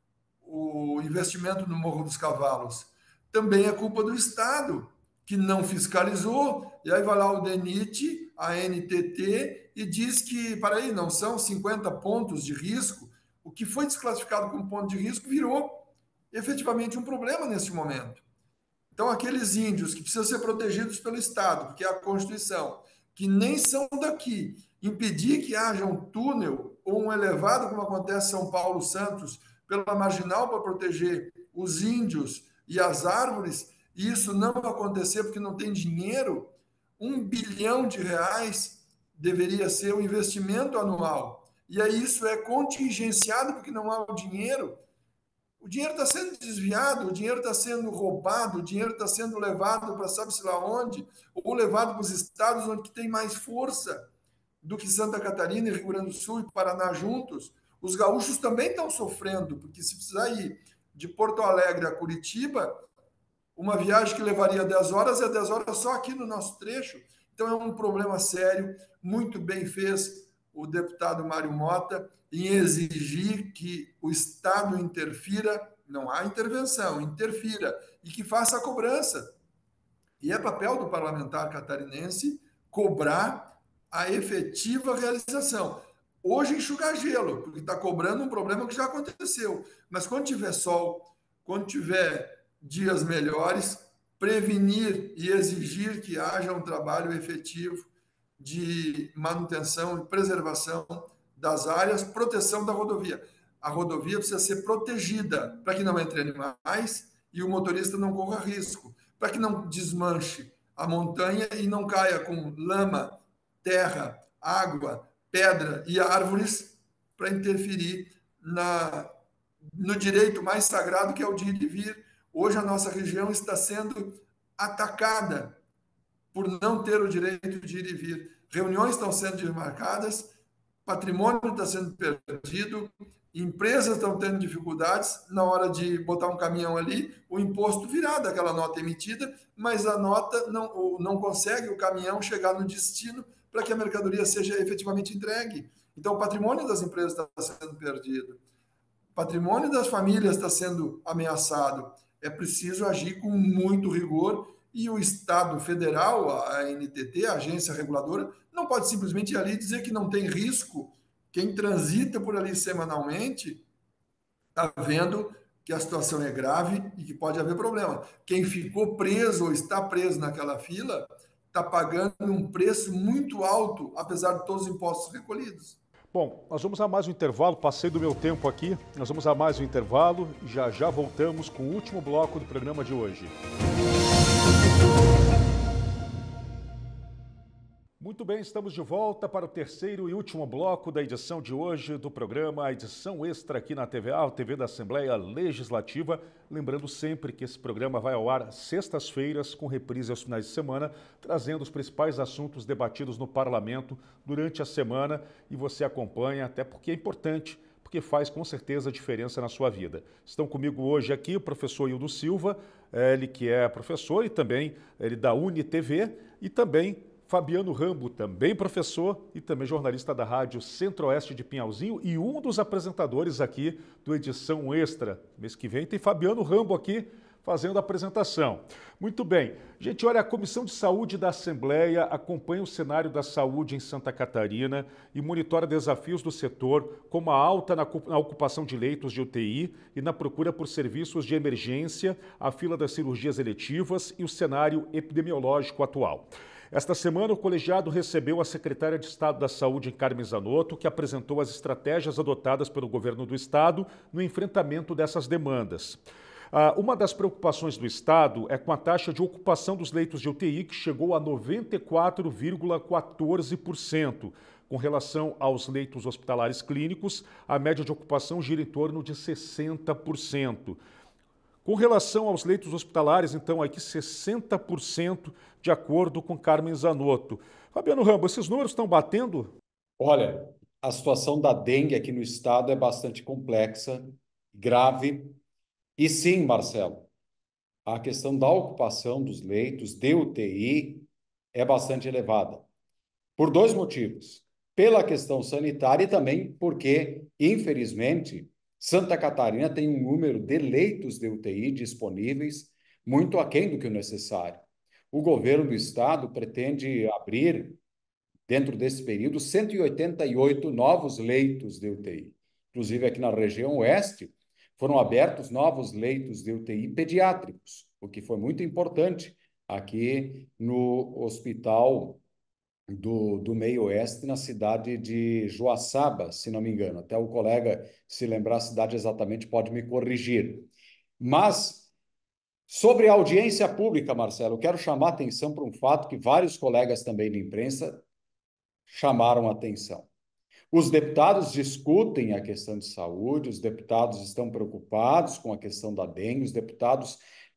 o investimento no Morro dos Cavalos. Também é culpa do Estado, que não fiscalizou, e aí vai lá o DENIT, a N T T, e diz que, para aí, não são cinquenta pontos de risco. O que foi desclassificado como ponto de risco virou efetivamente um problema nesse momento. Então, aqueles índios que precisam ser protegidos pelo Estado, porque é a Constituição, que nem são daqui, impedir que haja um túnel ou um elevado, como acontece em São Paulo, Santos, pela marginal para proteger os índios e as árvores, e isso não acontecer porque não tem dinheiro, um bilhão de reais deveria ser o investimento anual. E aí isso é contingenciado porque não há o dinheiro. O dinheiro está sendo desviado, o dinheiro está sendo roubado, o dinheiro está sendo levado para sabe-se lá onde, ou levado para os estados onde tem mais força do que Santa Catarina, Rio Grande do Sul e Paraná juntos. Os gaúchos também estão sofrendo, porque se precisar ir de Porto Alegre a Curitiba, uma viagem que levaria dez horas é dez horas só aqui no nosso trecho. Então é um problema sério, muito bem fez o deputado Mário Mota em exigir que o Estado interfira, não há intervenção, interfira, e que faça a cobrança. E é papel do parlamentar catarinense cobrar a efetiva realização. Hoje enxugar gelo, porque está cobrando um problema que já aconteceu. Mas quando tiver sol, quando tiver dias melhores, prevenir e exigir que haja um trabalho efetivo de manutenção e preservação das áreas, proteção da rodovia. A rodovia precisa ser protegida para que não entre animais e o motorista não corra risco, para que não desmanche a montanha e não caia com lama, terra, água, pedra e árvores para interferir na, no direito mais sagrado, que é o de ir e vir. Hoje a nossa região está sendo atacada por não ter o direito de ir e vir. Reuniões estão sendo desmarcadas, patrimônio está sendo perdido, Empresas estão tendo dificuldades na hora de botar um caminhão ali, o imposto virar daquela nota emitida, mas a nota não, não consegue o caminhão chegar no destino para que a mercadoria seja efetivamente entregue. Então, o patrimônio das empresas está sendo perdido. O patrimônio das famílias está sendo ameaçado. É preciso agir com muito rigor e o Estado Federal, a N T T, a agência reguladora, não pode simplesmente ir ali dizer que não tem risco. Quem transita por ali semanalmente está vendo que a situação é grave e que pode haver problema. Quem ficou preso ou está preso naquela fila está pagando um preço muito alto, apesar de todos os impostos recolhidos. Bom, nós vamos a mais um intervalo, passei do meu tempo aqui, nós vamos a mais um intervalo e já já voltamos com o último bloco do programa de hoje. Muito bem, estamos de volta para o terceiro e último bloco da edição de hoje do programa, a edição extra aqui na T V A, a T V da Assembleia Legislativa. Lembrando sempre que esse programa vai ao ar sextas-feiras, com reprise aos finais de semana, trazendo os principais assuntos debatidos no Parlamento durante a semana e você acompanha, até porque é importante, porque faz com certeza diferença na sua vida. Estão comigo hoje aqui o professor Hildo Silva, ele que é professor e também ele da UniTV e também Fabiano Rambo, também professor e também jornalista da Rádio Centro-Oeste de Pinhalzinho e um dos apresentadores aqui do Edição Extra. Mês que vem tem Fabiano Rambo aqui fazendo a apresentação. Muito bem. Gente, olha, a Comissão de Saúde da Assembleia acompanha o cenário da saúde em Santa Catarina e monitora desafios do setor, como a alta na ocupação de leitos de U T I e na procura por serviços de emergência, a fila das cirurgias eletivas e o cenário epidemiológico atual. Esta semana, o colegiado recebeu a secretária de Estado da Saúde, Carmen Zanotto, que apresentou as estratégias adotadas pelo governo do Estado no enfrentamento dessas demandas. Ah, uma das preocupações do Estado é com a taxa de ocupação dos leitos de U T I, que chegou a noventa e quatro vírgula quatorze por cento. Com relação aos leitos hospitalares clínicos, a média de ocupação gira em torno de sessenta por cento. Com relação aos leitos hospitalares, então, aqui sessenta por cento, de acordo com Carmen Zanotto. Fabiano Rambo, esses números estão batendo? Olha, a situação da dengue aqui no estado é bastante complexa, grave. E sim, Marcelo, a questão da ocupação dos leitos de U T I é bastante elevada. Por dois motivos. Pela questão sanitária e também porque, infelizmente, Santa Catarina tem um número de leitos de U T I disponíveis muito aquém do que o necessário. O governo do estado pretende abrir, dentro desse período, cento e oitenta e oito novos leitos de U T I. Inclusive, aqui na região oeste, foram abertos novos leitos de U T I pediátricos, o que foi muito importante aqui no hospital do, do meio oeste, na cidade de Joaçaba, se não me engano. Até o colega, se lembrar a cidade exatamente, pode me corrigir. Mas, sobre a audiência pública, Marcelo, eu quero chamar a atenção para um fato que vários colegas também da imprensa chamaram a atenção. Os deputados discutem a questão de saúde, os deputados estão preocupados com a questão da dengue, os deputados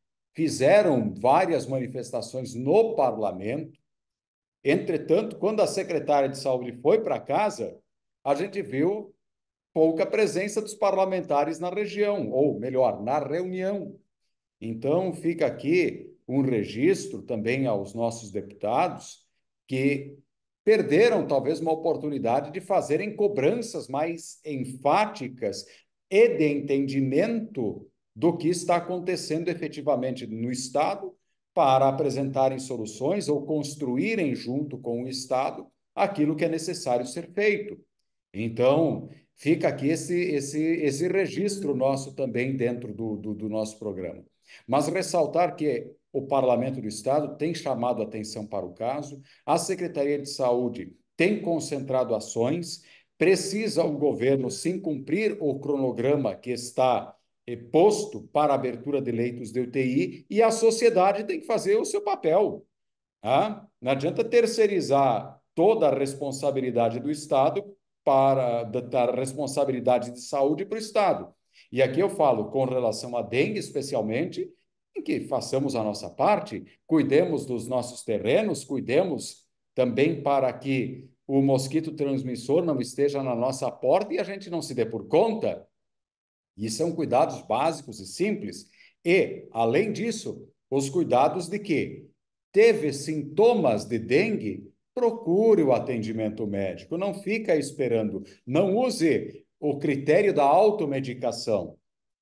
fizeram várias manifestações no parlamento. Entretanto, quando a secretária de saúde foi para casa, a gente viu pouca presença dos parlamentares na região, ou melhor, na reunião. Então, fica aqui um registro também aos nossos deputados que perderam talvez uma oportunidade de fazerem cobranças mais enfáticas e de entendimento do que está acontecendo efetivamente no Estado, para apresentarem soluções ou construírem junto com o Estado aquilo que é necessário ser feito. Então, fica aqui esse, esse, esse registro nosso também dentro do, do, do nosso programa. Mas ressaltar que o Parlamento do Estado tem chamado atenção para o caso, a Secretaria de Saúde tem concentrado ações, precisa o governo sim cumprir o cronograma que está posto para a abertura de leitos de U T I e a sociedade tem que fazer o seu papel. Tá? Não adianta terceirizar toda a responsabilidade do Estado para da responsabilidade de saúde para o Estado. E aqui eu falo com relação à dengue, especialmente, em que façamos a nossa parte, cuidemos dos nossos terrenos, cuidemos também para que o mosquito transmissor não esteja na nossa porta e a gente não se dê por conta. E são cuidados básicos e simples. E, além disso, os cuidados de que teve sintomas de dengue, procure o atendimento médico, não fica esperando, não use o critério da automedicação.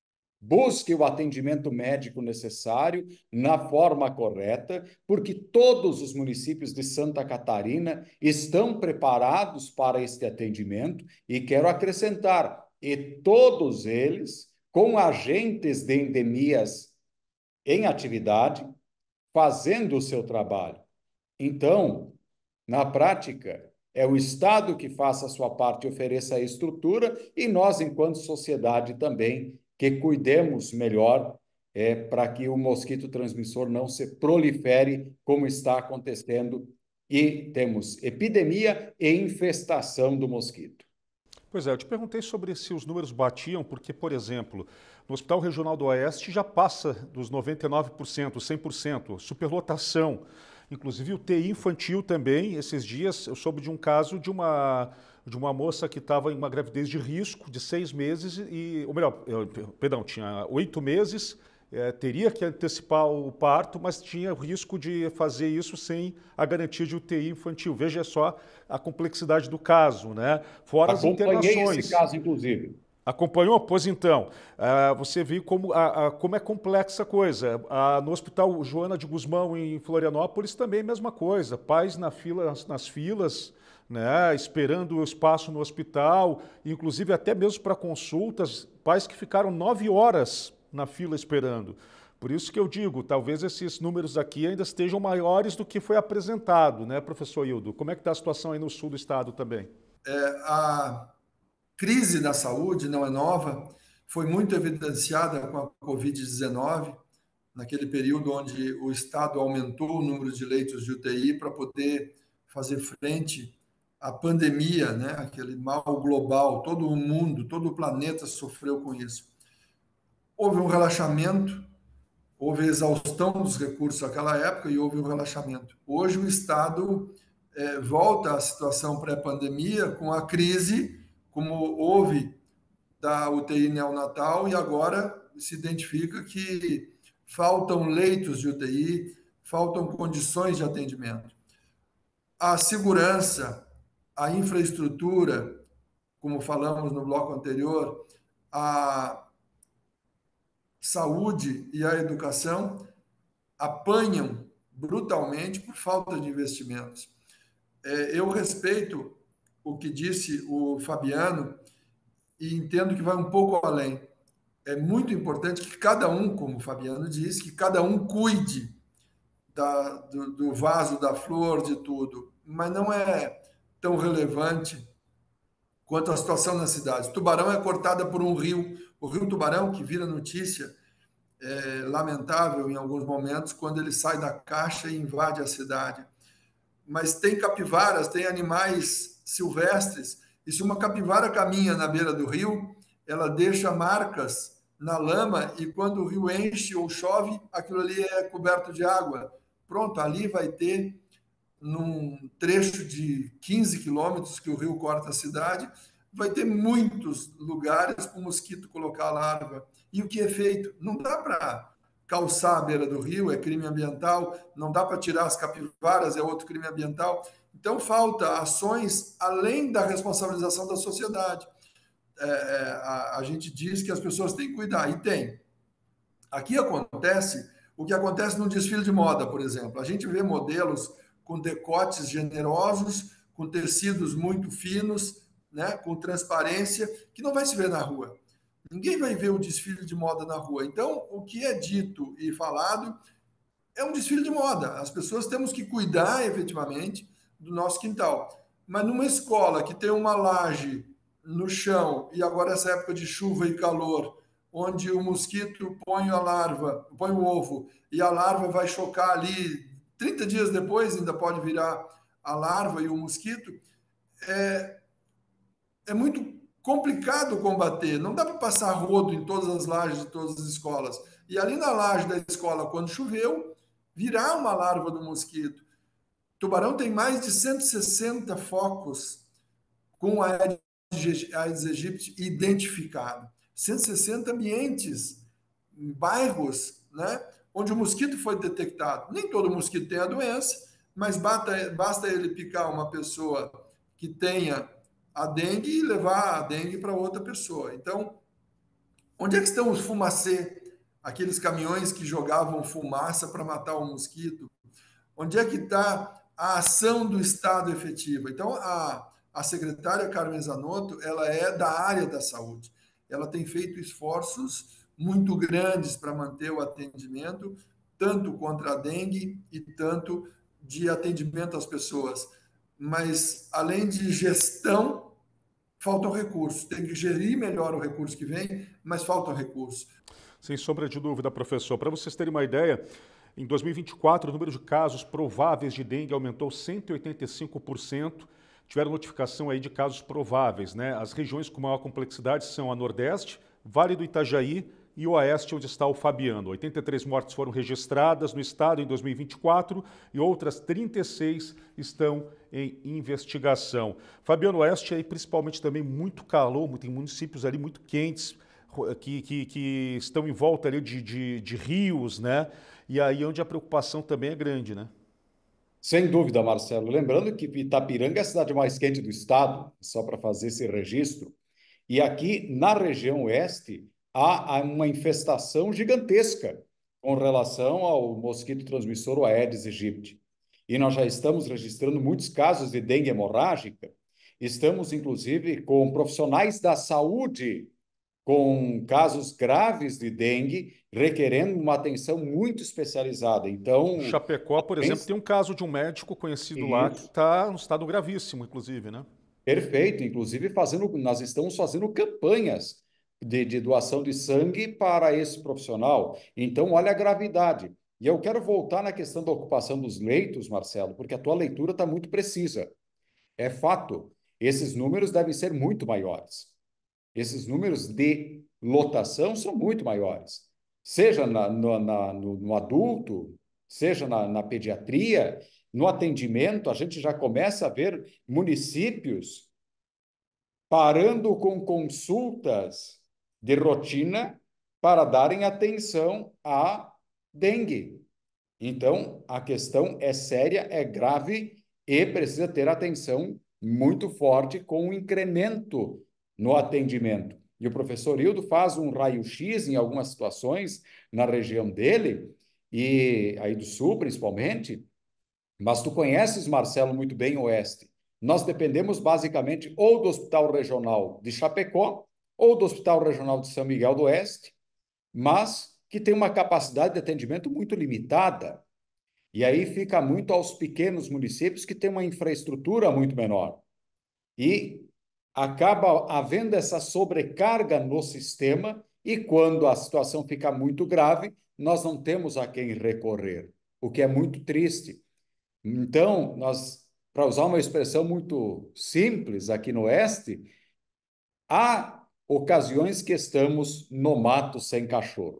Busque o atendimento médico necessário na forma correta, porque todos os municípios de Santa Catarina estão preparados para este atendimento e quero acrescentar, e todos eles com agentes de endemias em atividade, fazendo o seu trabalho. Então, na prática, é o Estado que faça a sua parte e ofereça a estrutura e nós, enquanto sociedade, também que cuidemos melhor é, para que o mosquito transmissor não se prolifere como está acontecendo e temos epidemia e infestação do mosquito. Pois é, eu te perguntei sobre se os números batiam, porque, por exemplo, no Hospital Regional do Oeste já passa dos noventa e nove por cento, cem por cento, superlotação. Inclusive o T I infantil também, esses dias eu soube de um caso de uma, de uma moça que estava em uma gravidez de risco de seis meses, e, ou melhor, eu, perdão, tinha oito meses, é, teria que antecipar o parto, mas tinha o risco de fazer isso sem a garantia de U T I infantil. Veja só a complexidade do caso, né? Fora as internações. Acompanhei esse caso, inclusive. Acompanhou? Pois então, uh, você viu como, a, a, como é complexa a coisa. Uh, no Hospital Joana de Guzmão, em Florianópolis, também a mesma coisa. Pais na fila, nas, nas filas, né, esperando o espaço no hospital, inclusive até mesmo para consultas, pais que ficaram nove horas na fila esperando. Por isso que eu digo, talvez esses números aqui ainda estejam maiores do que foi apresentado, né, professor Hildo? Como é que está a situação aí no sul do estado também? É, a crise da saúde não é nova, foi muito evidenciada com a covid dezenove, naquele período onde o Estado aumentou o número de leitos de U T I para poder fazer frente à pandemia, né? Aquele mal global, todo o mundo, todo o planeta sofreu com isso. Houve um relaxamento, houve exaustão dos recursos naquela época e houve um relaxamento. Hoje o Estado é, volta à situação pré-pandemia com a crise, como houve da U T I neonatal, e agora se identifica que faltam leitos de U T I, faltam condições de atendimento. A segurança, a infraestrutura, como falamos no bloco anterior, a saúde e a educação apanham brutalmente por falta de investimentos. Eu respeito o que disse o Fabiano e entendo que vai um pouco além. É muito importante que cada um, como o Fabiano disse, que cada um cuide da, do, do vaso, da flor, de tudo, mas não é tão relevante quanto a situação na cidade. Tubarão é cortada por um rio, o rio Tubarão, que vira notícia, é lamentável em alguns momentos, quando ele sai da caixa e invade a cidade. Mas tem capivaras, tem animais silvestres, e se uma capivara caminha na beira do rio, ela deixa marcas na lama, e quando o rio enche ou chove, aquilo ali é coberto de água. Pronto, ali vai ter, num trecho de quinze quilômetros que o rio corta a cidade, vai ter muitos lugares para o mosquito colocar a larva. E o que é feito? Não dá para calçar a beira do rio, é crime ambiental, não dá para tirar as capivaras, é outro crime ambiental. Então, falta ações além da responsabilização da sociedade. É, a, a gente diz que as pessoas têm que cuidar, e tem. Aqui acontece o que acontece no desfile de moda, por exemplo. A gente vê modelos com decotes generosos, com tecidos muito finos, né, com transparência, que não vai se ver na rua. Ninguém vai ver o desfile de moda na rua. Então, o que é dito e falado é um desfile de moda. As pessoas temos que cuidar efetivamente do nosso quintal. Mas numa escola que tem uma laje no chão, e agora essa época de chuva e calor, onde o mosquito põe a larva, põe o ovo, e a larva vai chocar ali, trinta dias depois ainda pode virar a larva e o mosquito, é, é muito complicado combater. Não dá para passar rodo em todas as lajes de todas as escolas. E ali na laje da escola, quando choveu, virar uma larva do mosquito. Tubarão tem mais de cento e sessenta focos com a Aedes aegypti identificado. cento e sessenta ambientes, bairros, né, onde o mosquito foi detectado. Nem todo mosquito tem a doença, mas basta, basta ele picar uma pessoa que tenha a dengue e levar a dengue para outra pessoa. Então, onde é que estão os fumacê? Aqueles caminhões que jogavam fumaça para matar o mosquito? Onde é que está a ação do Estado efetiva? Então, a, a secretária Carmen Zanotto, ela é da área da saúde. Ela tem feito esforços muito grandes para manter o atendimento, tanto contra a dengue e tanto de atendimento às pessoas. Mas, além de gestão, faltam recursos. Tem que gerir melhor o recurso que vem, mas faltam recursos. Sem sombra de dúvida, professor. Para vocês terem uma ideia, em dois mil e vinte e quatro, o número de casos prováveis de dengue aumentou cento e oitenta e cinco por cento. Tiveram notificação aí de casos prováveis, né? As regiões com maior complexidade são a Nordeste, Vale do Itajaí e o Oeste, onde está o Fabiano. oitenta e três mortes foram registradas no estado em dois mil e vinte e quatro e outras trinta e seis estão em investigação. Fabiano, Oeste aí principalmente também muito calor, tem municípios ali muito quentes, que, que, que estão em volta ali de, de, de rios, né? E aí onde a preocupação também é grande, né? Sem dúvida, Marcelo. Lembrando que Itapiranga é a cidade mais quente do estado, só para fazer esse registro. E aqui, na região oeste, há uma infestação gigantesca com relação ao mosquito transmissor, o Aedes aegypti. E nós já estamos registrando muitos casos de dengue hemorrágica. Estamos, inclusive, com profissionais da saúde com casos graves de dengue, requerendo uma atenção muito especializada. Então, Chapecó, por exemplo, tem um caso de um médico conhecido Isso. lá que está no estado gravíssimo, inclusive, né? Perfeito. Inclusive, fazendo, nós estamos fazendo campanhas de, de doação de sangue para esse profissional. Então, olha a gravidade. E eu quero voltar na questão da ocupação dos leitos, Marcelo, porque a tua leitura está muito precisa. É fato, esses números devem ser muito maiores. Esses números de lotação são muito maiores, seja na, no, na, no, no adulto, seja na, na pediatria, no atendimento, a gente já começa a ver municípios parando com consultas de rotina para darem atenção à dengue. Então, a questão é séria, é grave e precisa ter atenção muito forte com o incremento no atendimento. E o professor Hildo faz um raio-x em algumas situações na região dele, e aí do sul principalmente, mas tu conheces, Marcelo, muito bem o Oeste. Nós dependemos basicamente ou do Hospital Regional de Chapecó ou do Hospital Regional de São Miguel do Oeste, mas que tem uma capacidade de atendimento muito limitada. E aí fica muito aos pequenos municípios que têm uma infraestrutura muito menor. E acaba havendo essa sobrecarga no sistema e quando a situação fica muito grave, nós não temos a quem recorrer, o que é muito triste. Então, nós, para usar uma expressão muito simples aqui no Oeste, há ocasiões que estamos no mato sem cachorro.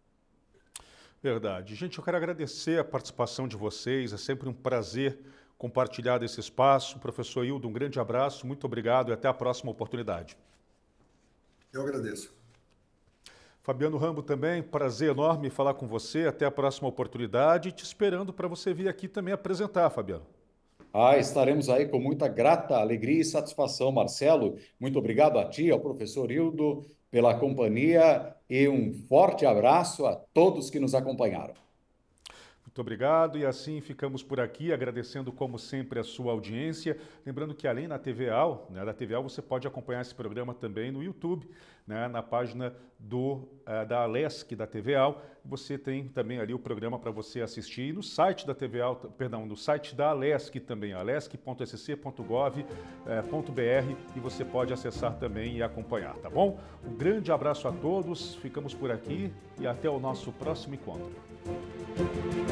Verdade. Gente, eu quero agradecer a participação de vocês, é sempre um prazer compartilhar desse espaço. Professor Hildo, um grande abraço, muito obrigado e até a próxima oportunidade. Eu agradeço. Fabiano Rambo também, prazer enorme falar com você, até a próxima oportunidade, te esperando para você vir aqui também apresentar, Fabiano. Ah, estaremos aí com muita grata alegria e satisfação, Marcelo. Muito obrigado a ti, ao professor Hildo, pela companhia e um forte abraço a todos que nos acompanharam. Muito obrigado e assim ficamos por aqui, agradecendo como sempre a sua audiência. Lembrando que além da T V A L, né, da T V A L, você pode acompanhar esse programa também no YouTube, né, na página do, uh, da Alesc da T V A L. Você tem também ali o programa para você assistir. E no site da T V A L, perdão, no site da Alesc também, alesc ponto s c ponto gov ponto b r, e você pode acessar também e acompanhar, tá bom? Um grande abraço a todos, ficamos por aqui e até o nosso próximo encontro.